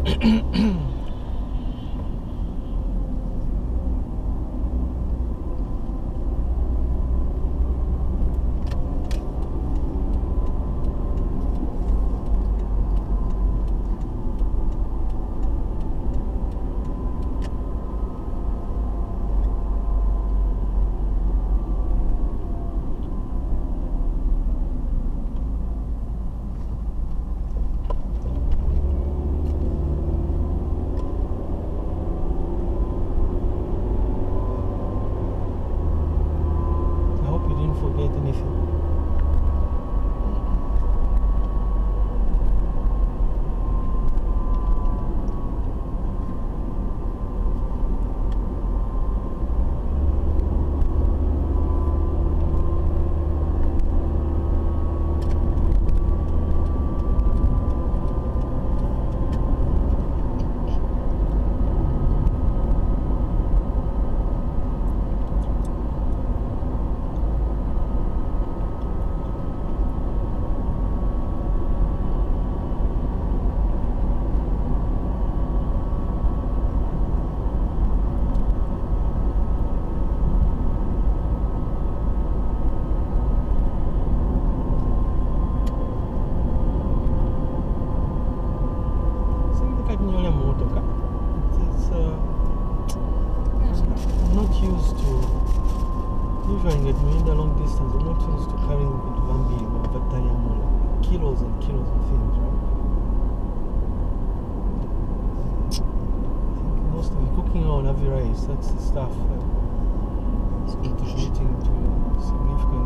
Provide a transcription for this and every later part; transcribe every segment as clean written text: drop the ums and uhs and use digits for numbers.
That's the stuff that is contributing to a significant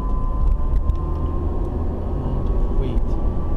amount of weight.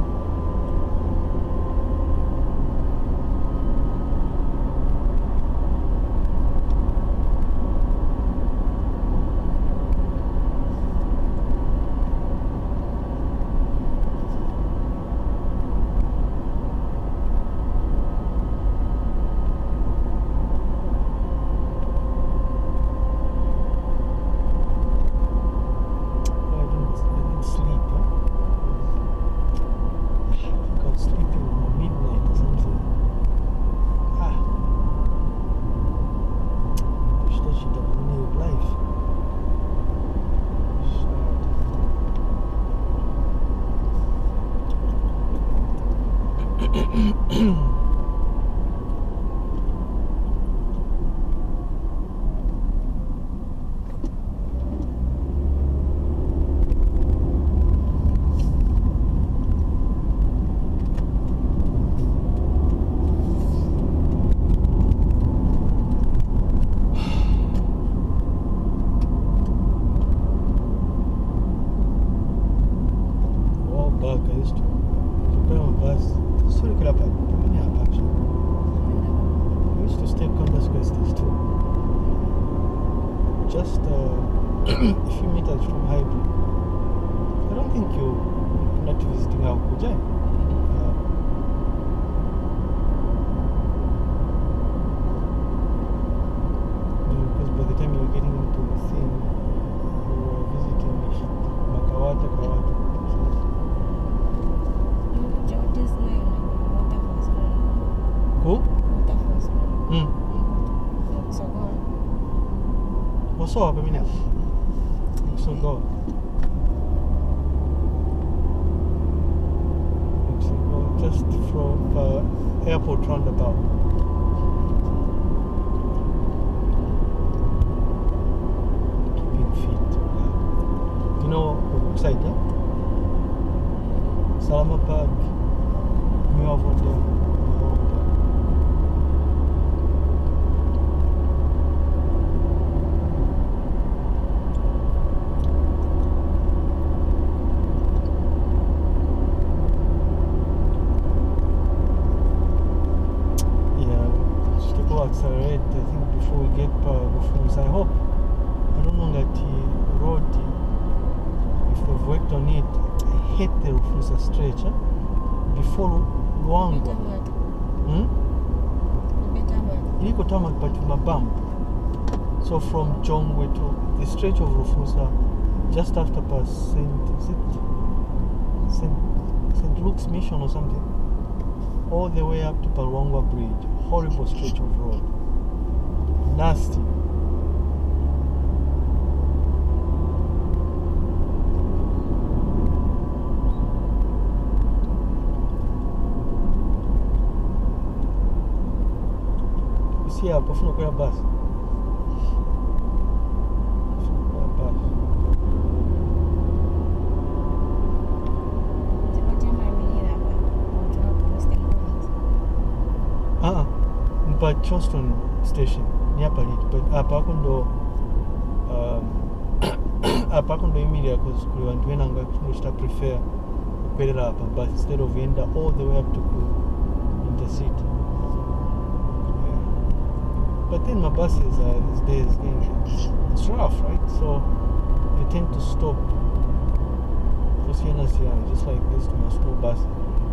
Just a few meters from Highbury. I don't think you're not visiting our Kujai. Because by the time you're getting into the thing, you were visiting Makawata, Kawata. Who? What's up, I mean, so go. Just from airport roundabout. Keeping fit. You know what side, yeah? Salama Park. You have one there. Accelerate, I think, before we get Rufunza. I hope, I don't know that the road, if they've worked on it, I hate the Rufunza stretch, before Luangwa. Iliko tarmac but with a bump. So from Chongwe to the stretch of Rufunza, just after past St. Luke's Mission or something. all the way up to Palwangwa Bridge. Horrible stretch of road. Nasty. You see how Pafuna Kwera bus? But Charleston station near Palit, but apakundo emilia because kuliwanduenanga kusta prefer kwelera apa, but instead of enda all the way up to intercity. Yeah. But then my buses these days it's rough, right? So they tend to stop for Siena, just like this to my small buses.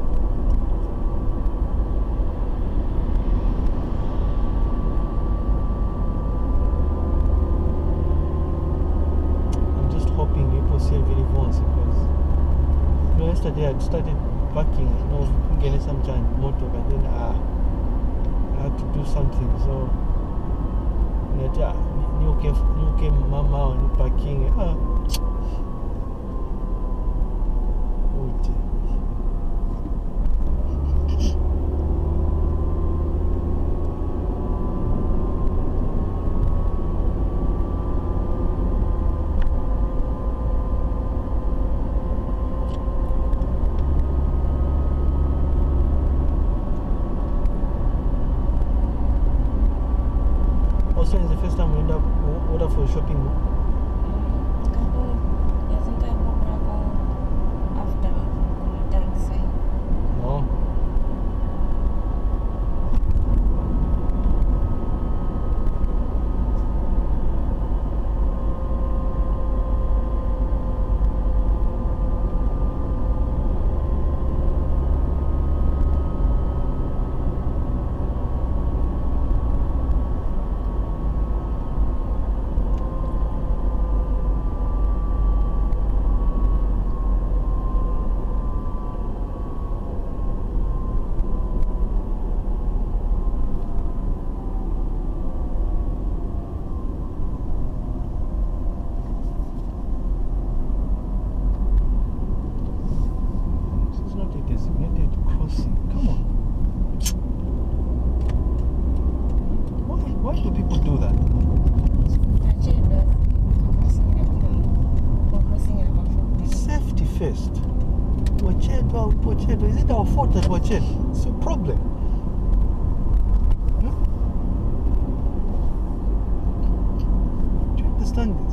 Yesterday I started parking, getting some giant motor, and then I had to do something. So new came mama on parking. Also, it's the first time we end up order for a shopping mall. I think I go after dancing. Oh. First, is it our fault that we're checked? It's a problem. Do you understand this?